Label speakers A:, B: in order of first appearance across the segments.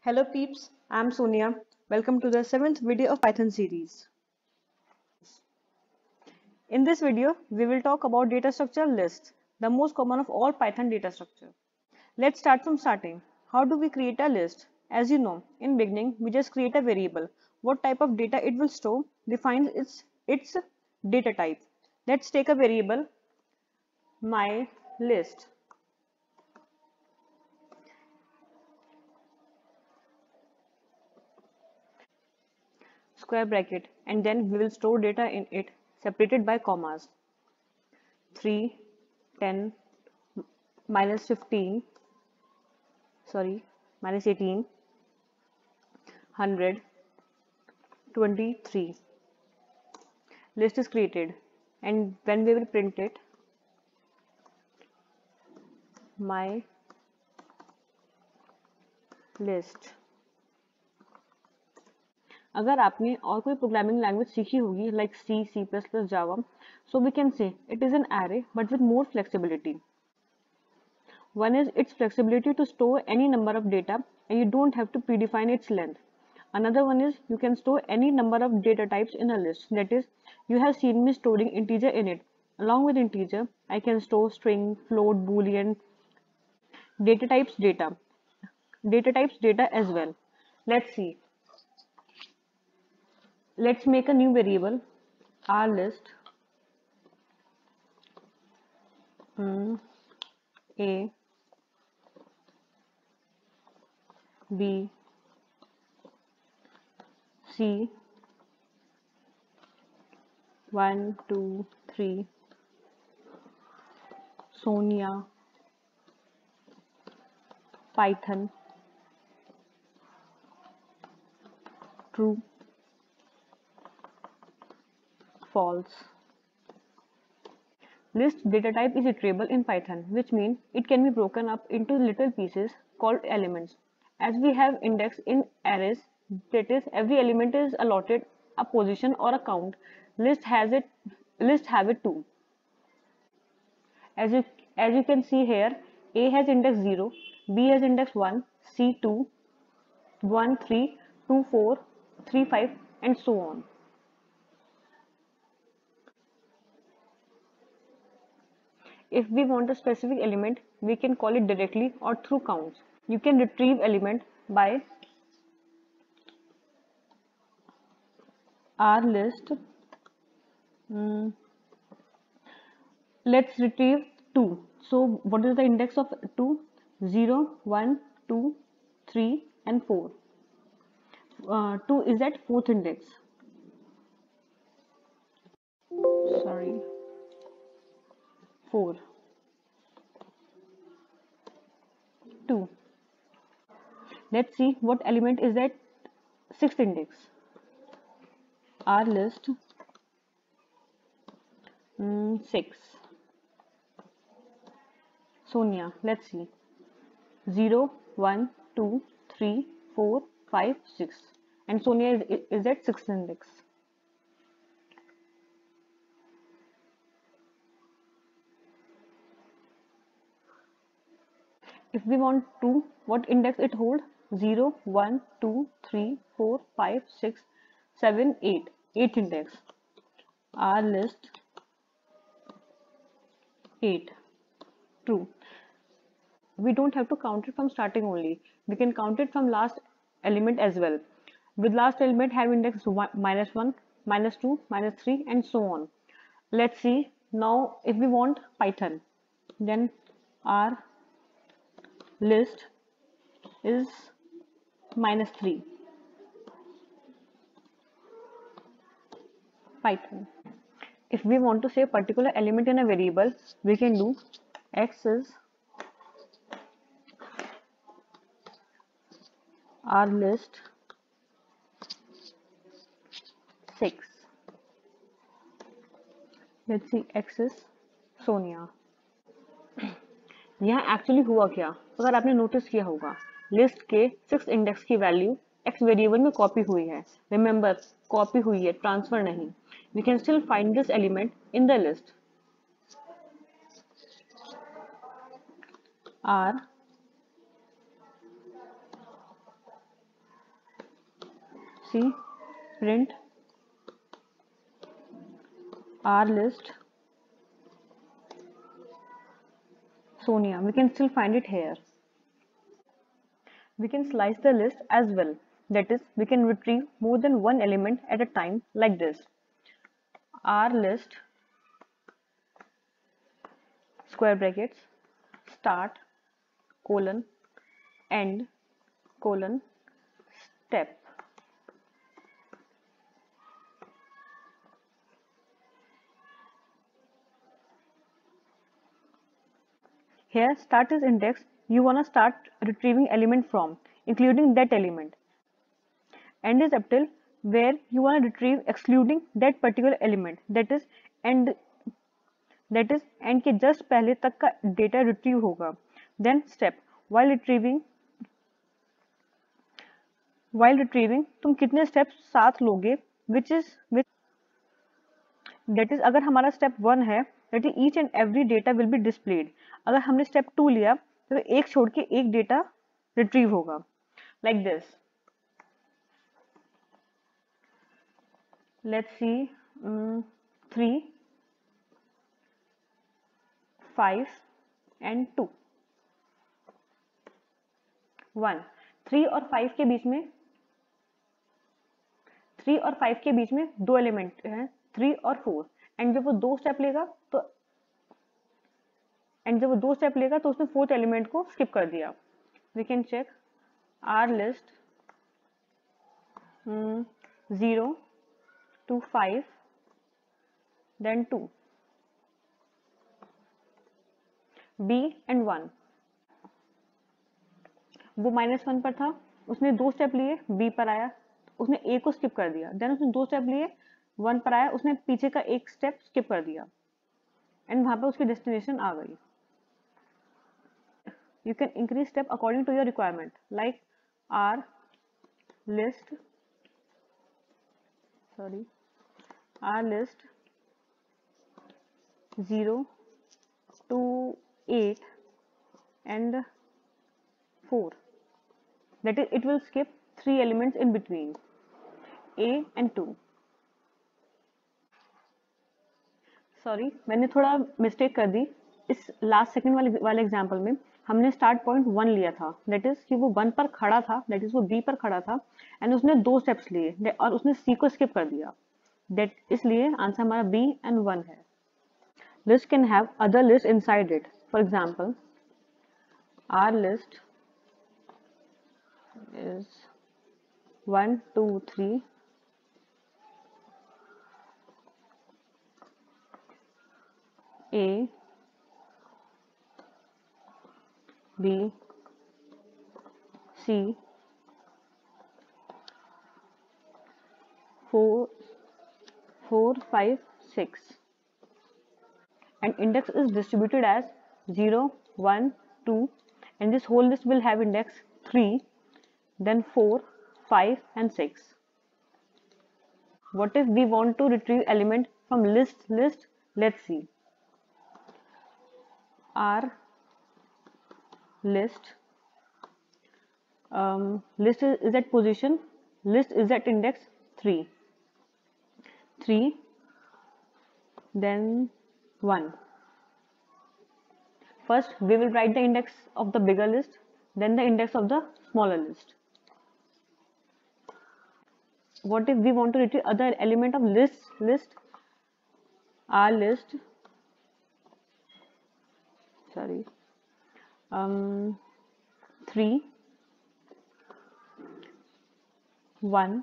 A: Hello peeps, I'm Sonia. Welcome to the 7th video of Python series. In this video, we will talk about data structure list, the most common of all Python data structure. Let's start from starting. How do we create a list? As you know, in beginning, we just create a variable. What type of data it will store defines its data type. Let's take a variable, my list. Square bracket, and then we will store data in it separated by commas. 3, 10, minus 15, sorry, minus 18, 100, 23. List is created, and when we will print it, my list. अगर आपने और कोई programming language सीखी होगी like C C plus plus Java so we can say it is an array but with more flexibility. One is its flexibility to store any number of data and you don't have to predefine its length. Another one is you can store any number of data types in a list. That is, you have seen me storing integer in it. Along with integer, I can store string, float, boolean, data types data as well. Let's see. Let's make a new variable, our list, A, B, C, 1, 2, 3, Sonia, Python, true, false. List data type is iterable in Python, which means it can be broken up into little pieces called elements. As we have index in arrays, that is, every element is allotted a position or a count. List have it too. As you can see here, A has index 0, B has index 1, C 2, 1 3, 2 4, 3 5, and so on. If we want a specific element, we can call it directly or through counts. You can retrieve element by our list. Let's retrieve 2. So what is the index of 2? 0, 1, 2, 3 and 4. 2 is at 4th index. Sorry. 4. 2. Let's see what element is at 6th index. Our list 6. Sonia, let's see. 0, 1, 2, 3, 4, 5, 6. And Sonia is at 6th index. If we want to, what index it hold? 0, 1, 2, 3, 4, 5, 6, 7, 8. 8th index. Our list 8. True. We don't have to count it from starting only. We can count it from last element as well. With last element have index minus 1, minus 2, minus 3 and so on. Let's see. Now if we want Python, then our list is minus 3. Python. If we want to say a particular element in a variable, we can do x is our list 6. Let's see, x is Sonia. यहाँ actually हुआ क्या? अगर आपने notice किया होगा, list के 6 index की value X variable में कॉपी हुई है. रिमेंबर, कॉपी हुई है, ट्रांसफर नहीं. We can still find this element in the list. R see, print R list Sonia. We can still find it here. We can slice the list as well. That is, we can retrieve more than one element at a time like this. R list square brackets start colon end colon step. Here start is index you want to start retrieving element from, including that element. End is up till where you want to retrieve excluding that particular element. That is end के just पहले तक का data retrieve होगा. Then step while retrieving तुम कितने steps साथ लोगे, which that is अगर हमारा step 1 है, that is each and every data will be displayed. अगर हमने step 2 लिया तो एक छोड़ के एक data retrieve होगा like this. Let's see 3, 5 and 2. 1 3 और 5 के बीच में दो एलिमेंट हैं 3 और 4. एंड जब वो दो स्टेप लेगा तो उसने फोर्थ एलिमेंट को स्किप कर दिया. We can check R list 0 to 5 then 2. B and 1. वो -1 पर था, उसने दो स्टेप लिए, B पर आया, उसने A को स्किप कर दिया. देन उसने दो स्टेप लिए, 1 पर आया, उसने पीछे का एक स्टेप स्किप कर दिया एंड वहां पर उसकी डेस्टिनेशन आ गई. You can increase step according to your requirement, like R list 0 to 8 and 4. That is, it will skip 3 elements in between A and 2. Sorry, मैंने थोड़ा मिस्टेक कर दी. इस लास्ट सेकंड वाले एग्जांपल में हमने स्टार्ट पॉइंट 1 लिया था. दैट इज कि वो 1 पर खड़ा था, दैट इज वो B पर खड़ा था एंड उसने दो स्टेप्स लिए और उसने C को स्किप कर दिया. दैट इसलिए आंसर हमारा B and 1 है. List can have other list inside it. For example R list is 1 2 3 A B C 4 5 6 and index is distributed as 0 1 2 and this whole list will have index 3 then 4 5 and 6. What if we want to retrieve element from list? Let's see. R list list is at position, list is at index 3 then 1. First we will write the index of the bigger list, then the index of the smaller list. What if we want to retrieve other element of list? R list 3 1.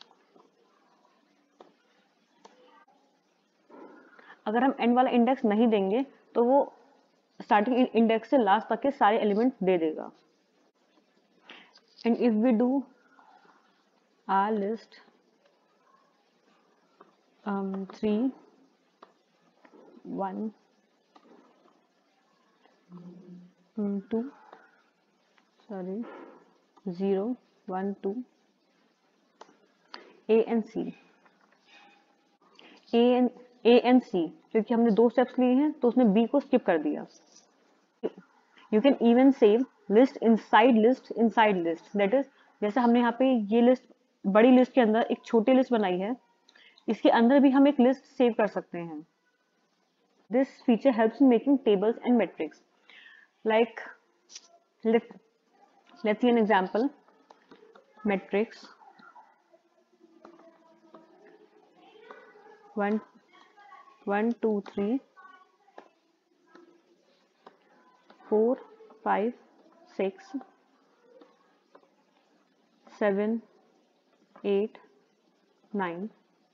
A: अगर हम and वाला index नहीं देंगे तो वो starting index से last तक के सारे एलिमेंट दे देगा. And if we do R list 3 1 2 0 1 2 A and C क्योंकि हमने दो स्टेप्स लिए हैं तो उसने B को स्किप कर दिया. You can even save list inside list. That is जैसे हमने यहाँ पे ये लिस्ट बड़ी लिस्ट के अंदर एक छोटी लिस्ट बनाई है, इसके अंदर भी हम एक लिस्ट सेव कर सकते हैं. This feature helps in making tables and matrix. Like let's see an example. Matrix 1 1 2 3 4 5 6 7 8 9.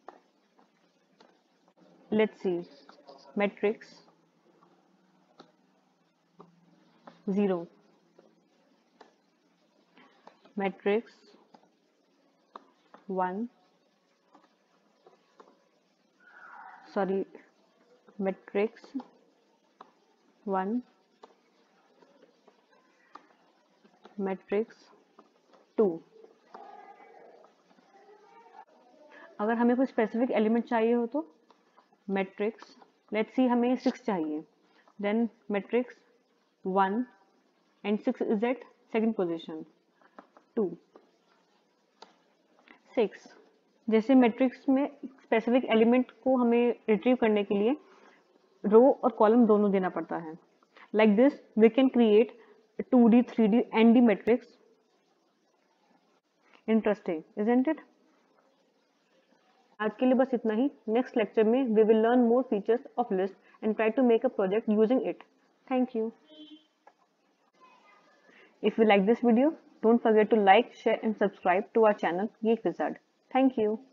A: Let's see. Matrix 0, matrix 1, sorry, matrix 1, matrix 2. अगर हमें कोई स्पेसिफिक एलिमेंट चाहिए हो तो मैट्रिक्स, लेट्स सी हमें 6 चाहिए, then matrix 1 and 6 is at second position. 2 6. जैसे matrix में स्पेसिफिक एलिमेंट को हमें रिट्रीव करने के लिए रो और कॉलम दोनों देना पड़ता है. Like this we can create 2D 3D ND matrix. Interesting, isn't it? आज के लिए बस इतना ही. नेक्स्ट लेक्चर में we will learn more features of list and try to make a project using it. Thank you. If you like this video, don't forget to like, share and subscribe to our channel Geek Wizard. Thank you.